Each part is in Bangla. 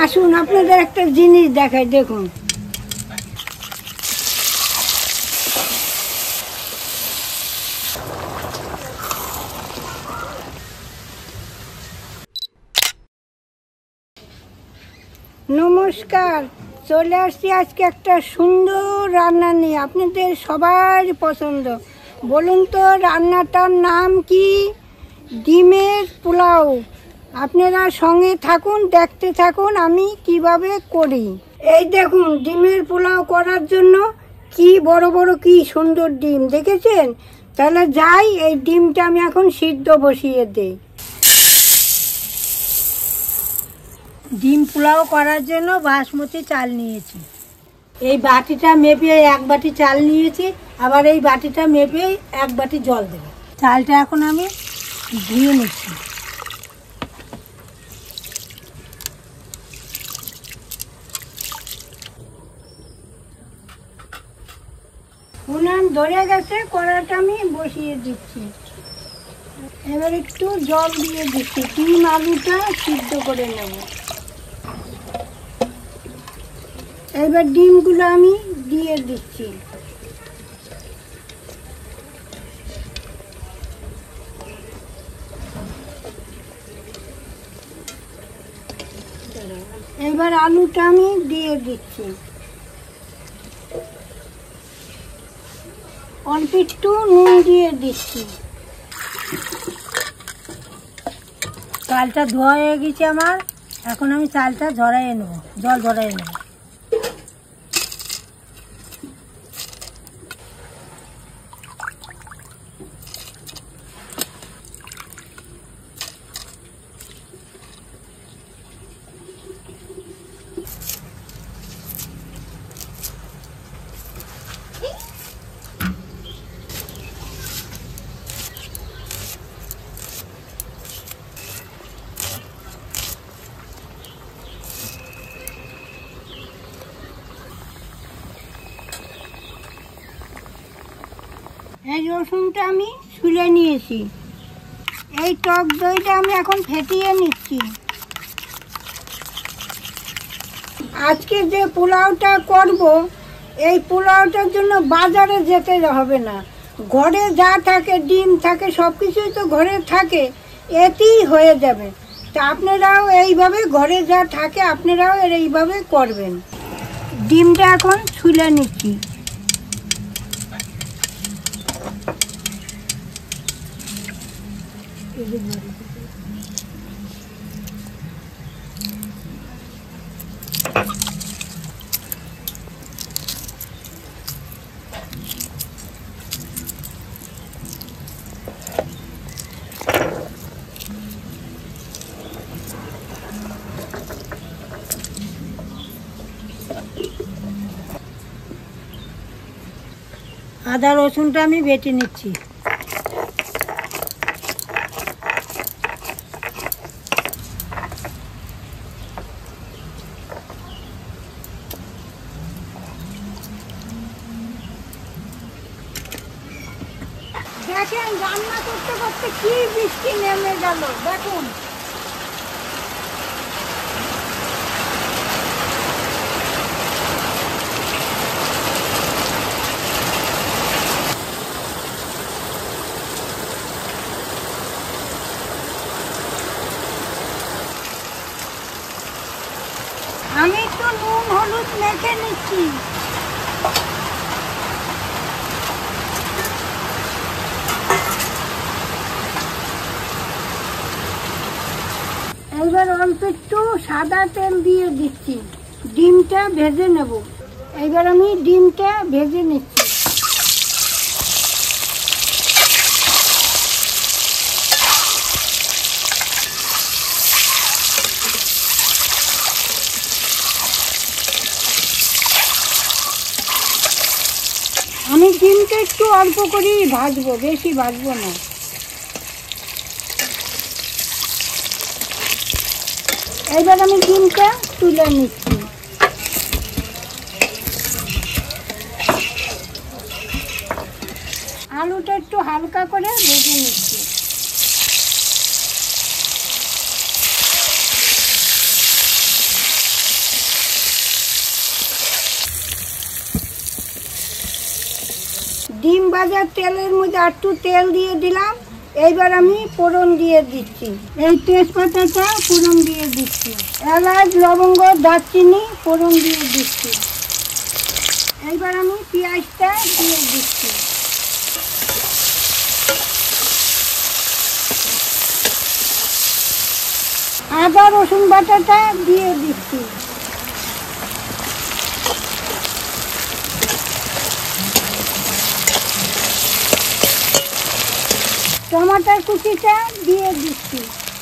আসুন আপনাদের একটা জিনিস দেখাই, দেখুন। নমস্কার, চলে আসছি আজকে একটা সুন্দর রান্না নিয়ে, আপনাদের সবার পছন্দ। বলুন তো রান্নাটার নাম কি? ডিমের পোলাও। আপনারা সঙ্গে থাকুন, দেখতে থাকুন আমি কিভাবে করি। এই দেখুন, ডিমের পোলাও করার জন্য কি বড় বড় কি সুন্দর ডিম, দেখেছেন? তাহলে যাই, এই ডিমটা আমি এখন সিদ্ধ বসিয়ে দিই। ডিম পোলাও করার জন্য বাসমতি চাল নিয়েছি। এই বাটিটা মেপে 1 বাটি চাল নিয়েছি, আবার এই বাটিটা মেপে 1 বাটি জল দেব। চালটা এখন আমি ধুয়ে নিচ্ছি। উনান ধরে গেছে, কড়াটা আমি বসিয়ে দিচ্ছি। এবার একটু জল দিয়ে দিচ্ছি, ডিম আলুটা সিদ্ধ করে নেব। এবার ডিমগুলো আমি দিয়ে দিচ্ছি। এবার আলুটা আমি দিয়ে দিচ্ছি। অল্প একটু নুন দিয়ে দিচ্ছি। চালটা ধোয়া হয়ে গেছে আমার, এখন আমি চালটা ঝরাইয়ে নেব, জল ঝরাইয়ে নেব। এই রসুনটা আমি ছুলে নিয়েছি। এই টক দইটা আমি এখন ফেটিয়ে নিচ্ছি। আজকে যে পোলাওটা করব, এই পোলাওটার জন্য বাজারে যেতে হবে না, ঘরে যা থাকে, ডিম থাকে, সব কিছুই তো ঘরে থাকে, এতেই হয়ে যাবে। তা আপনারাও এইভাবে ঘরে যা থাকে আপনারাও এইভাবে করবেন। ডিমটা এখন ছুলে নিচ্ছি। আদা রসুনটা আমি বেটে নিচ্ছি। দেখেন রান্না করতে করতে কি বৃষ্টি নেমে গেল, দেখুন। আমি একটু নুন হলুদ মেখে নিচ্ছি। এবার অল্প একটু সাদা তেল দিয়ে দিচ্ছি, ডিমটা ভেজে নেব। এবার আমি ডিমটা ভেজে নিচ্ছি। আমি ডিমটা একটু অল্প করেই ভাজবো, বেশি ভাজবো না। এবার আমি ডিমটা তুলে নিচ্ছি। আলুটা একটু হালকা করে ভেজে নিচ্ছি। ডিম ভাজার তেলের মধ্যে একটু তেল দিয়ে দিলাম। এইবার আমি ফোড়ন দিয়ে দিচ্ছি, এই তেজপাতাটা ফোড়ন দিয়ে দিচ্ছি, এলাচ লবঙ্গ দারচিনি ফোড়ন দিয়ে দিচ্ছি। এইবার আমি পেঁয়াজটা দিয়ে দিচ্ছি। আদা রসুন বাটাটা দিয়ে দিচ্ছি। টমাটার কুচিটা দিয়ে দিচ্ছি।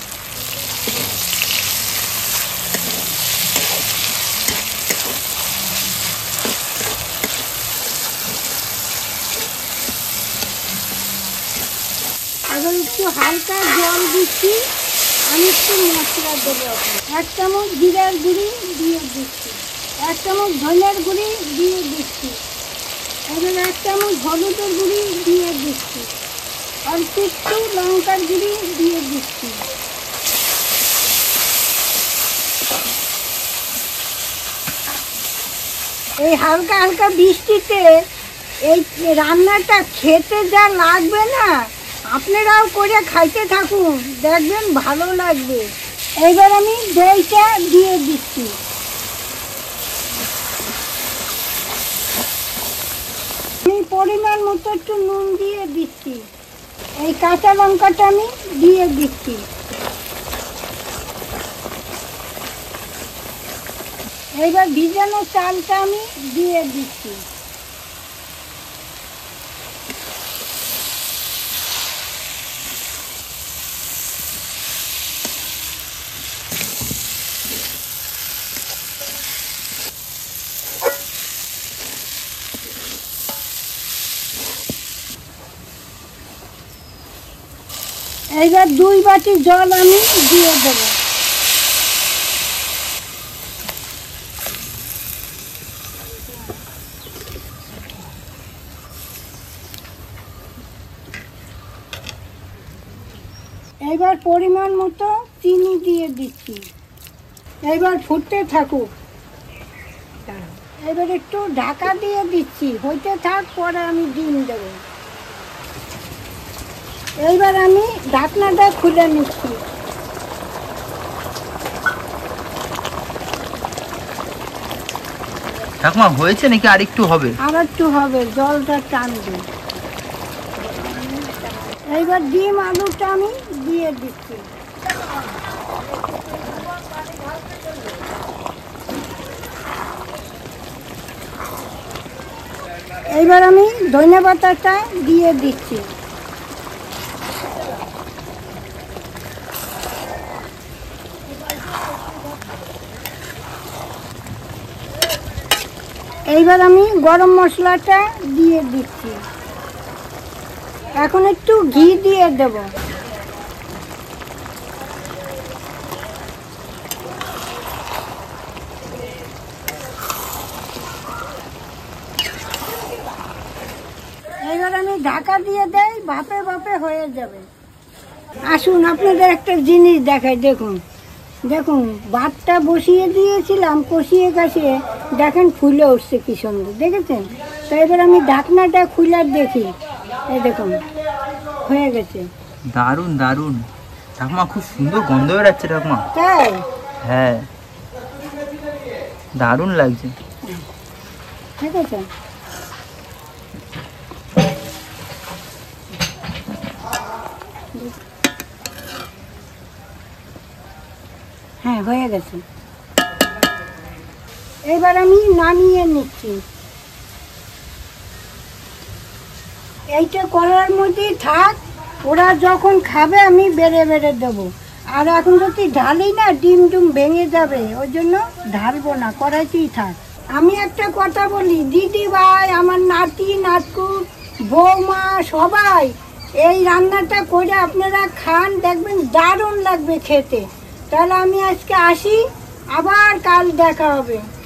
এবার একটু হালকা জল দিচ্ছি, আমি একটু মশলা দেবো। 1 চামচ জিরার গুঁড়ি দিয়ে দিচ্ছি, 1 চামচ ধনিয়ার গুঁড়ি দিয়ে দিচ্ছি, এবার 1 চামচ হলুদের গুঁড়ি দিয়ে দিচ্ছি, অল্প একটু লঙ্কার গুঁড়ি দিয়ে দিচ্ছি। এই হালকা হালকা বৃষ্টিতে এই রান্নাটা খেতে যা লাগবে না, আপনারাও করে খাইতে থাকুন, দেখবেন ভালো লাগবে। এইবার আমি দইটা দিয়ে দিচ্ছি। আমি পরিমাণ মতো একটু নুন দিয়ে দিচ্ছি, এই কাঁচা লঙ্কাটা আমি দিয়ে দিচ্ছি। এইবার ভিজানো চালটা আমি দিয়ে দিচ্ছি। এইবার 2 বাটি জল আমি দিয়ে দেবো। এইবার পরিমাণ মতো চিনি দিয়ে দিচ্ছি। এইবার ফুটতে থাকুক, এবার একটু ঢাকা দিয়ে দিচ্ছি, হইতে থাক, পরে আমি ডিম দেবো। এইবার আমি ঢাকনাটা খুলে নিচ্ছি। ঠাকুমা হয়েছে নাকি আর একটু হবে? আর একটু হবে, জলটা টানবে। এইবার ডিম আলুটা আমি দিয়ে দিচ্ছি। এইবার আমি ধনে পাতাটা দিয়ে দিচ্ছি। এইবার আমি গরম মশলাটা দিয়ে দিচ্ছি। এখন একটু ঘি দিয়ে দেব। এইবার আমি ঢাকা দিয়ে দেই, ভাপে ভাপে হয়ে যাবে। আসুন আপনাদের একটা জিনিস দেখাই, দেখুন দেখুন, ভাতটা বসিয়ে দিয়েছিলাম কষিয়ে কাশিয়ে, দেখেন ফুলে উঠছে কি সুন্দর, দেখেছেন? তো এবার আমি ঢাকনাটা খুলে দেখি, এই দেখুন হয়ে গেছে। দারুণ দারুণ ঠাকুমা, খুব সুন্দর গন্ধ বেরাচ্ছে ঠাকুমা। তাই? হ্যাঁ, দারুণ লাগছে। ঠিক আছে, হ্যাঁ হয়ে গেছে। এবার আমি নামিয়ে নিচ্ছি। এইটা করার মধ্যেই থাক, ওরা যখন খাবে আমি বেড়ে বেড়ে দেবো। আর এখন যদি ঢালি না, ডিম টুম ভেঙে যাবে, ওই জন্য ঢালবো না, কড়াইতেই থাক। আমি একটা কথা বলি, দিদি ভাই, আমার নাতি নাতকু বৌমা সবাই এই রান্নাটা করে আপনারা খান, দেখবেন দারুণ লাগবে খেতে। তাহলে আমি আজকে আসি, আবার কাল দেখা হবে।